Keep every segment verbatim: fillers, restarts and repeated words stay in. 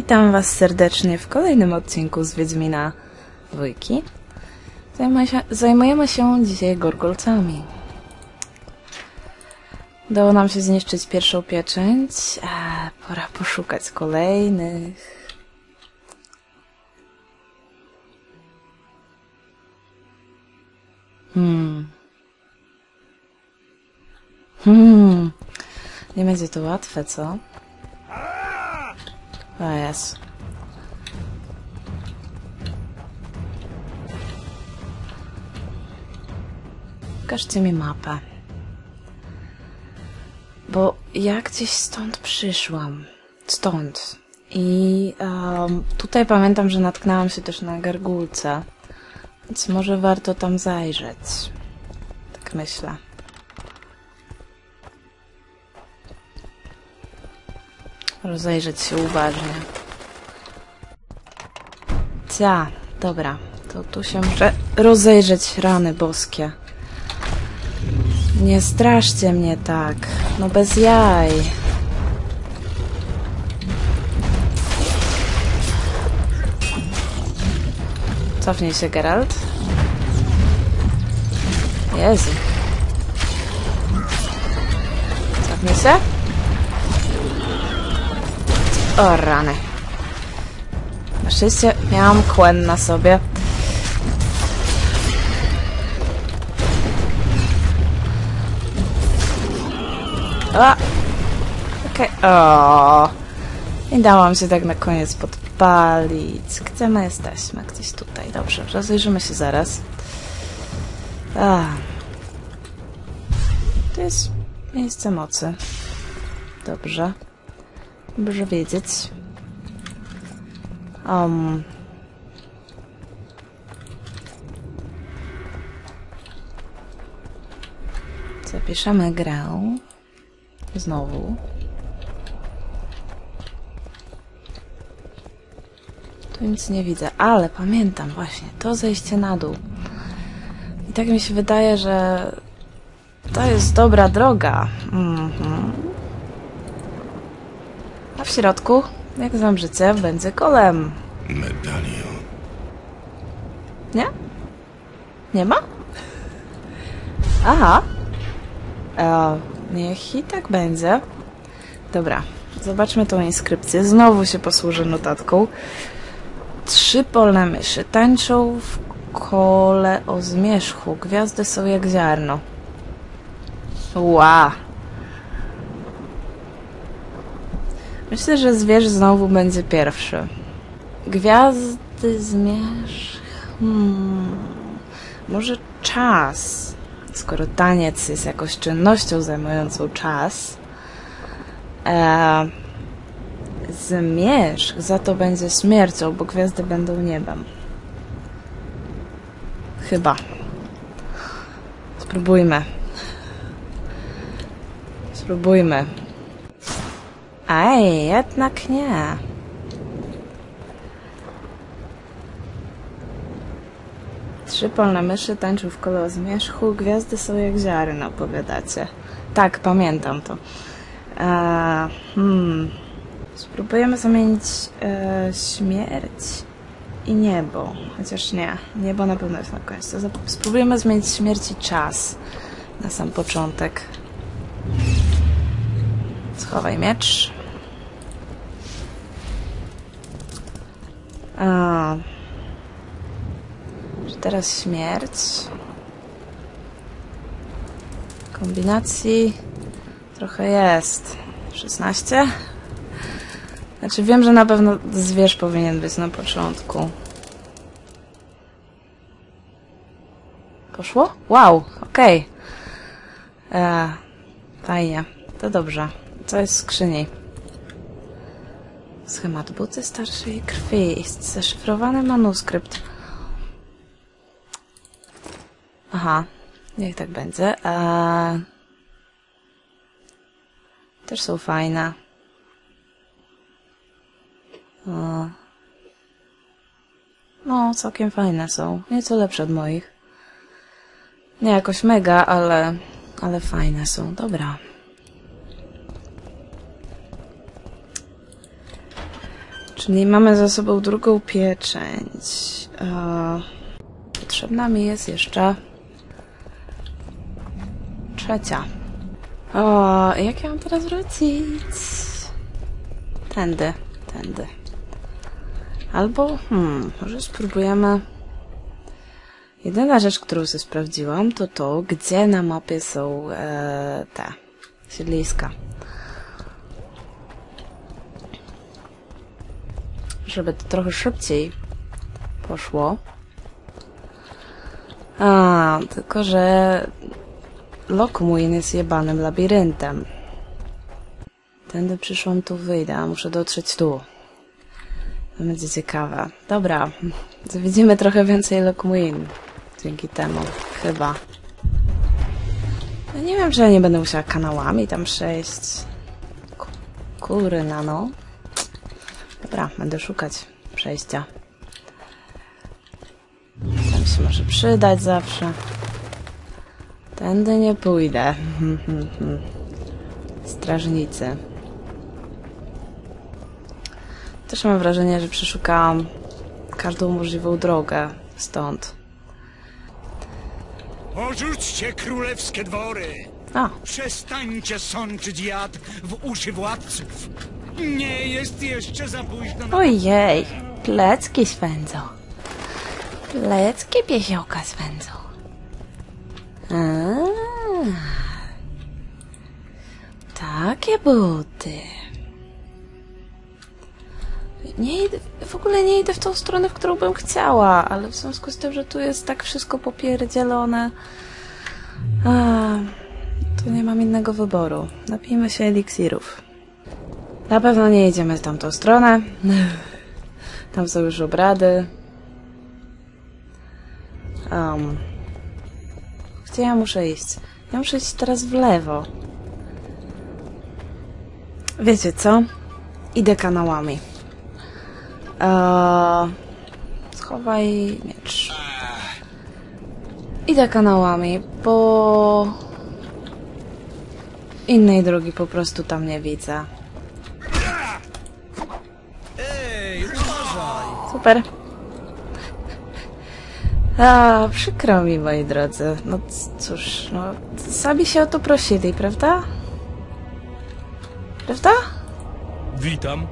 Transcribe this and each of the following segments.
Witam was serdecznie w kolejnym odcinku z Wiedźmina Dwójki. Zajmujemy się, zajmujemy się dzisiaj gorgolcami. Udało nam się zniszczyć pierwszą pieczęć, a pora poszukać kolejnych. Hmm. Hmm. Nie będzie to łatwe, co? O jest. Pokażcie mi mapę. Bo ja gdzieś stąd przyszłam. Stąd. I um, tutaj pamiętam, że natknęłam się też na gargulce. Więc może warto tam zajrzeć. Tak myślę. Rozejrzeć się uważnie. Cia, dobra. To tu się muszę rozejrzeć, rany boskie. Nie straszcie mnie tak. No bez jaj. Cofnij się, Geralt. Jezu. Cofnij się. O rany. Na szczęście miałam kłen na sobie. O! Okej. Okay. O! I dałam się tak na koniec podpalić. Gdzie my jesteśmy? Gdzieś tutaj. Dobrze, rozejrzymy się zaraz. A. To jest miejsce mocy. Dobrze. Dobrze wiedzieć. Um. Zapiszemy grę. Znowu. Tu nic nie widzę, ale pamiętam właśnie to zejście na dół. I tak mi się wydaje, że to jest dobra droga. Mhm. A w środku, jak znam życie, będzie golem. Medalion. Nie? Nie ma? Aha. E, niech i tak będzie. Dobra, zobaczmy tą inskrypcję. Znowu się posłużę notatką. Trzy polne myszy tańczą w kole o zmierzchu. Gwiazdy są jak ziarno. Ła. Myślę, że zwierz znowu będzie pierwszy. Gwiazdy, zmierzch... Hmm. Może czas. Skoro taniec jest jakąś czynnością zajmującą czas. Eee, zmierzch za to będzie śmiercią, bo gwiazdy będą niebem. Chyba. Spróbujmy. Spróbujmy. Ej, jednak nie. Trzy polne myszy tańczą w kole o zmierzchu. Gwiazdy są jak ziarno, powiadacie. Tak, pamiętam to. Eee, hmm. Spróbujemy zamienić e, śmierć i niebo. Chociaż nie. Niebo na pewno jest na końcu. Spróbujemy zmienić śmierć i czas. Na sam początek. Schowaj miecz. A. Czy teraz śmierć? Kombinacji trochę jest. szesnaście? Znaczy wiem, że na pewno zwierz powinien być na początku. Poszło? Wow, okej. Okay. Fajnie. To dobrze. Co jest w skrzyni? Schemat buty starszej krwi. Jest zaszyfrowany manuskrypt. Aha. Niech tak będzie. Eee... Też są fajne. O. No, całkiem fajne są. Nieco lepsze od moich. Nie jakoś mega, ale... ale fajne są. Dobra. Czyli mamy za sobą drugą pieczęć. E, potrzebna mi jest jeszcze trzecia. O, jak ja mam teraz wrócić? Tędy, tędy. Albo, hmm, może spróbujemy... Jedyna rzecz, którą sobie sprawdziłam, to to, gdzie na mapie są e, te siedliska. Żeby to trochę szybciej poszło. A, tylko że Lockmuin jest jebanym labiryntem. Tędy przyszłam, tu wyjdę, a muszę dotrzeć tu. To będzie ciekawe. Dobra, widzimy trochę więcej Lockmuin dzięki temu, chyba. Ja nie wiem, czy ja nie będę musiała kanałami tam przejść. Kurna, no. Dobra, będę szukać przejścia. Tam się może przydać zawsze. Tędy nie pójdę. Strażnicy. Też mam wrażenie, że przeszukałam każdą możliwą drogę stąd. Porzućcie królewskie dwory! A. Przestańcie sączyć jad w uszy władców! Nie jest jeszcze za późno na... Ojej, plecki swędzą. Plecki pieziołka swędzą. A, takie buty. Nie idę, w ogóle nie idę w tą stronę, w którą bym chciała, ale w związku z tym, że tu jest tak wszystko popierdzielone, a, to nie mam innego wyboru. Napijmy się eliksirów. Na pewno nie idziemy w tamtą stronę. Tam są już obrady. Um, gdzie ja muszę iść? Ja muszę iść teraz w lewo. Wiecie co? Idę kanałami. Eee, schowaj miecz. Idę kanałami, bo innej drogi po prostu tam nie widzę. Ej, uważaj! Super. A, przykro mi, moi drodzy. No cóż, no, sami się o to prosili, prawda? Prawda? Witam.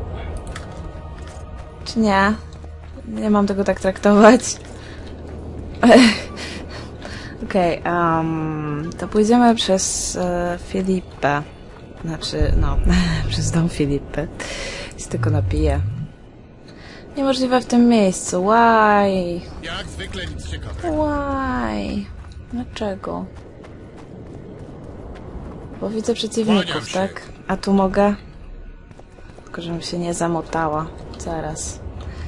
Czy nie? Nie mam tego tak traktować. Okej, okay, um, to pójdziemy przez e, Filipę. Znaczy, no, przez dom Filipy. Się tylko napiję. Niemożliwe w tym miejscu. Why? Jak zwykle nic ciekawego. Why? Dlaczego? Bo widzę przeciwników, tak? A tu mogę? Tylko żebym się nie zamotała. Zaraz.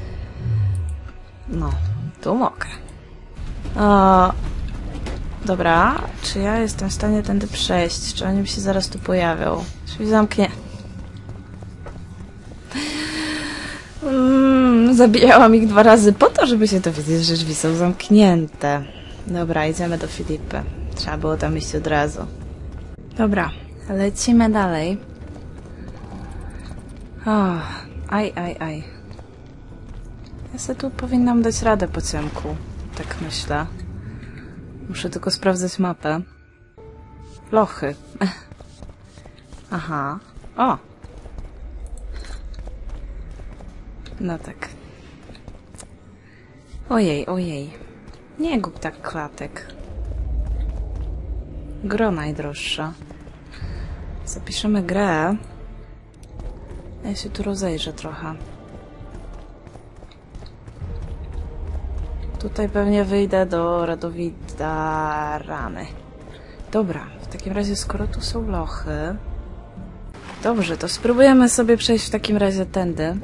No, tu mogę. O, dobra, czy ja jestem w stanie tędy przejść? Czy oni mi się zaraz tu pojawią? Drzwi zamknie. Mm, zabijałam ich dwa razy po to, żeby się dowiedzieć, że drzwi są zamknięte. Dobra, idziemy do Filipy. Trzeba było tam iść od razu. Dobra, lecimy dalej. Oh, aj, aj, aj. Ja sobie tu powinnam dać radę po ciemku. Tak myślę. Muszę tylko sprawdzać mapę. Lochy. Aha. O! No tak. Ojej, ojej. Nie gub tak klatek. Gro najdroższa. Zapiszemy grę. Ja się tu rozejrzę trochę. Tutaj pewnie wyjdę do Radowida Rany. Dobra, w takim razie skoro tu są lochy... Dobrze, to spróbujemy sobie przejść w takim razie tędy.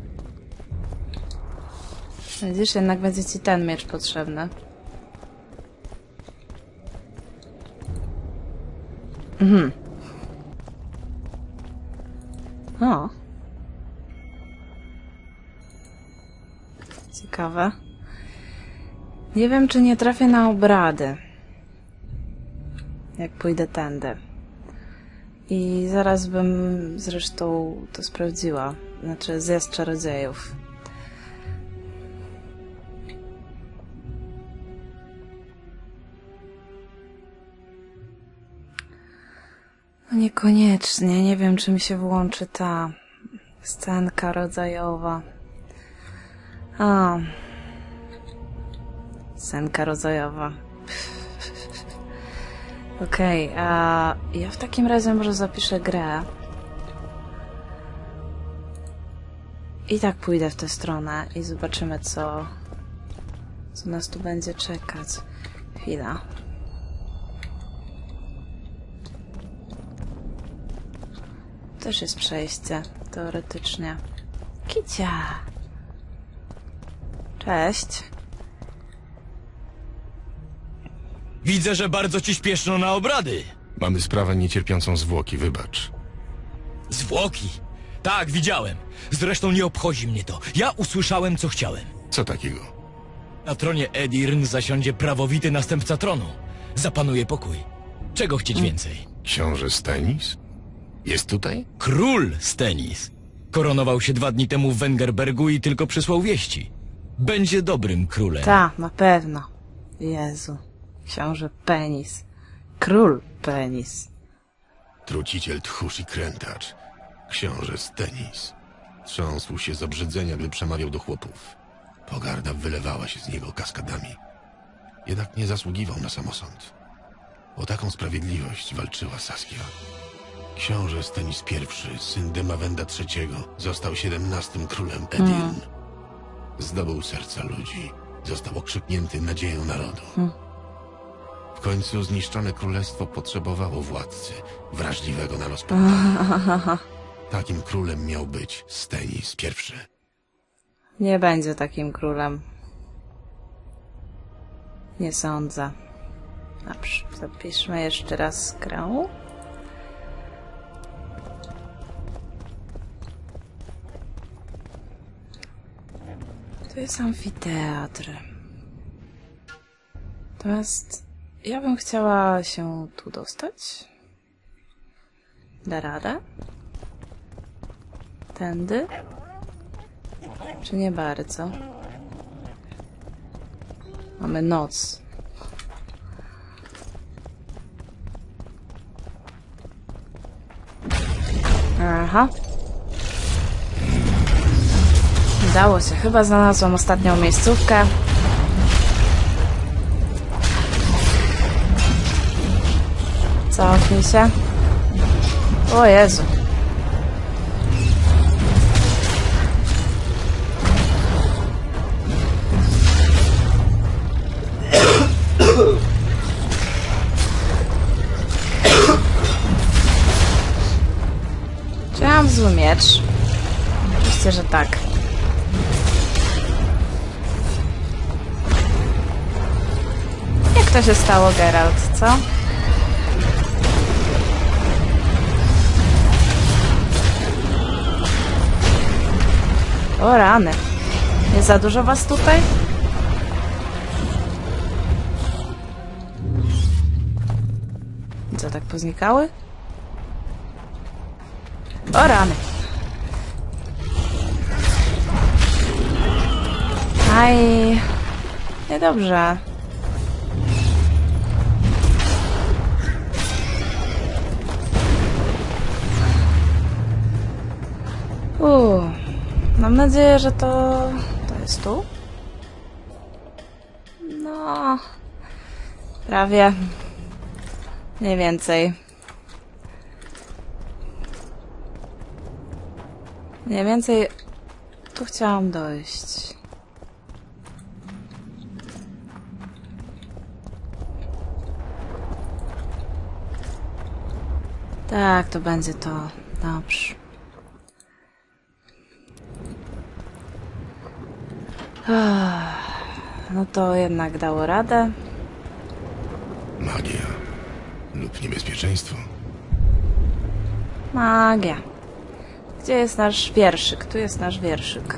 Widzisz, jednak będzie ci ten miecz potrzebny. Mhm. O. Ciekawe. Nie wiem, czy nie trafię na obrady. Jak pójdę tędy. I zaraz bym zresztą to sprawdziła. Znaczy zjazd czarodziejów. No niekoniecznie. Nie wiem, czy mi się włączy ta scenka rodzajowa. A. Scenka rodzajowa. Okej, okay, a ja w takim razie może zapiszę grę. I tak pójdę w tę stronę i zobaczymy, co, co nas tu będzie czekać. Chwila. Też jest przejście, teoretycznie. Kicia! Cześć. Widzę, że bardzo ci śpieszno na obrady. Mamy sprawę niecierpiącą zwłoki, wybacz. Zwłoki. Tak, widziałem. Zresztą nie obchodzi mnie to. Ja usłyszałem, co chciałem. Co takiego? Na tronie Edirn zasiądzie prawowity następca tronu. Zapanuje pokój. Czego chcieć więcej? Książę Stennis? Jest tutaj? Król Stennis. Koronował się dwa dni temu w Wengerbergu i tylko przysłał wieści. Będzie dobrym królem. Ta, na pewno. Jezu. Książę Penis. Król Penis. Truciciel tchórz i krętacz. Książę Stennis. Trząsł się z obrzydzenia, gdy przemawiał do chłopów. Pogarda wylewała się z niego kaskadami. Jednak nie zasługiwał na samosąd. O taką sprawiedliwość walczyła Saskia. Książę Stennis I, syn Demawenda trzeciego, został siedemnastym królem Edirn. Hmm. Zdobył serca ludzi. Został okrzyknięty nadzieją narodu. Hmm. W końcu zniszczone królestwo potrzebowało władcy, wrażliwego na rozpętanie. Takim królem miał być Stennis I. Nie będzie takim królem. Nie sądzę. Dobrze, zapiszmy jeszcze raz grę. To jest amfiteatr. Natomiast ja bym chciała się tu dostać. Da radę? Tędy? Czy nie bardzo? Mamy noc. Aha. Udało się. Chyba znalazłam ostatnią miejscówkę. Cofnij się. O Jezu. Czy ja mam zły miecz? Oczywiście, że tak. Jak to się stało, Geralt, co? O rany. Jest za dużo was tutaj? Co, tak poznikały? O rany. Aj. Niedobrze. Uuu. Mam nadzieję, że to... to jest tu? No... prawie. Mniej więcej. Mniej więcej... tu chciałam dojść. Tak, to będzie to. Dobrze. No to jednak dało radę. Magia lub niebezpieczeństwo. Magia. Gdzie jest nasz wierszyk? Tu jest nasz wierszyk.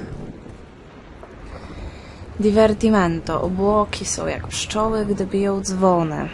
Divertimento. Obłoki są jak pszczoły, gdy biją dzwony.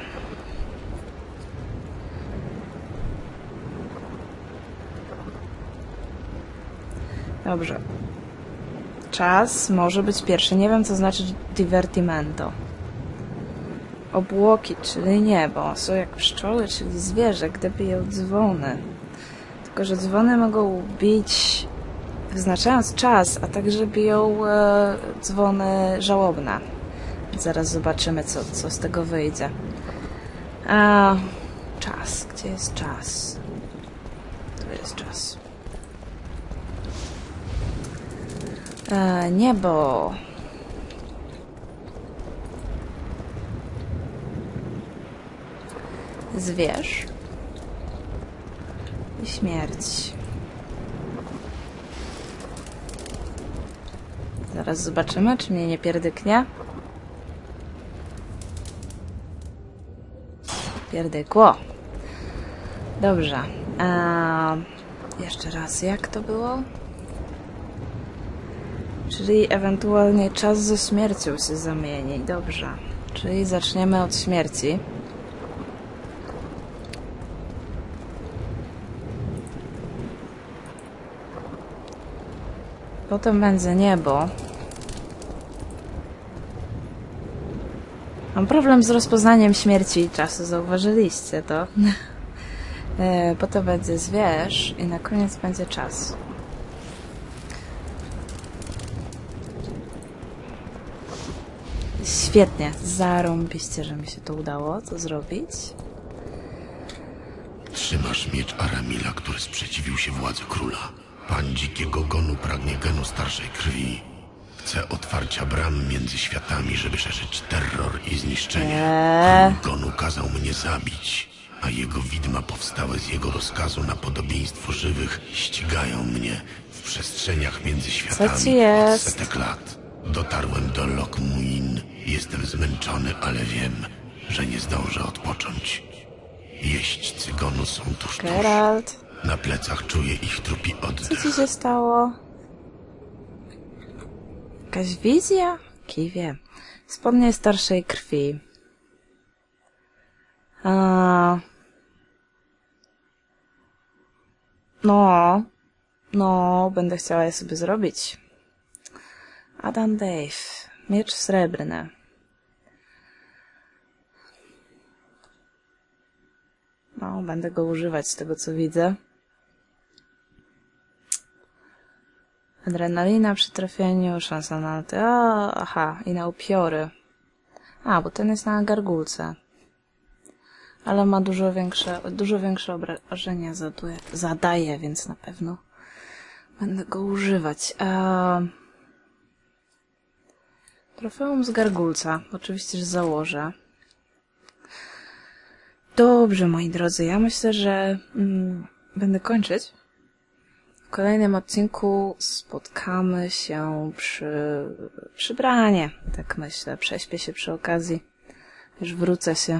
Dobrze. Czas może być pierwszy. Nie wiem, co znaczy divertimento. Obłoki, czyli niebo. Są jak pszczoły, czyli zwierzę, gdy biją dzwony. Tylko że dzwony mogą bić wyznaczając czas, a także biją e, dzwony żałobne. Zaraz zobaczymy, co, co z tego wyjdzie. A, czas. Gdzie jest czas? Tu jest czas. E, niebo. Zwierz. I śmierć. Zaraz zobaczymy, czy mnie nie pierdyknie. Pierdykło. Dobrze. Eee, jeszcze raz, jak to było? Czyli ewentualnie czas ze śmiercią się zamieni. Dobrze. Czyli zaczniemy od śmierci. Potem będzie niebo. Mam problem z rozpoznaniem śmierci i czasu, zauważyliście to. Potem będzie zwierz i na koniec będzie czas. Świetnie, zarąbiście, że mi się to udało to zrobić. Trzymasz miecz Aramila, który sprzeciwił się władzy króla. Pan dzikiego gonu pragnie genu starszej krwi. Chce otwarcia bram między światami, żeby szerzyć terror i zniszczenie. Eee. Król gonu kazał mnie zabić, a jego widma powstałe z jego rozkazu na podobieństwo żywych ścigają mnie w przestrzeniach między światami Co ci jest? od setek lat. Dotarłem do Loc Muin. Jestem zmęczony, ale wiem, że nie zdążę odpocząć. Jeźdźcy gonu są tuż, tuż. Geralt, Na plecach czuję ich trupi co oddech. ci się stało? Jakaś wizja? Kij wie. Spodnie starszej krwi. A... No, no, będę chciała je sobie zrobić. Adam Dave. Miecz srebrny. No, będę go używać z tego, co widzę. Adrenalina przy trafieniu, szansa na... O, aha, i na upiory. A, bo ten jest na gargulce. Ale ma dużo większe, dużo większe obrażenia zaduje, zadaje, więc na pewno będę go używać. Eee... Trofeum z gargulca. Oczywiście, że założę. Dobrze, moi drodzy, ja myślę, że mm, będę kończyć. W kolejnym odcinku spotkamy się przy, przy branie, tak myślę. Prześpię się przy okazji. Już wrócę się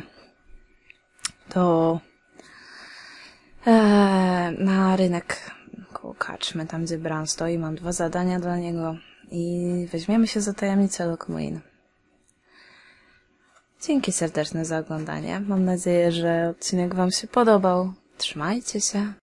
do e, na rynek koło karczmy, tam gdzie Bran stoi. Mam dwa zadania dla niego i weźmiemy się za tajemnicę Loc Muin. Dzięki serdeczne za oglądanie. Mam nadzieję, że odcinek wam się podobał. Trzymajcie się.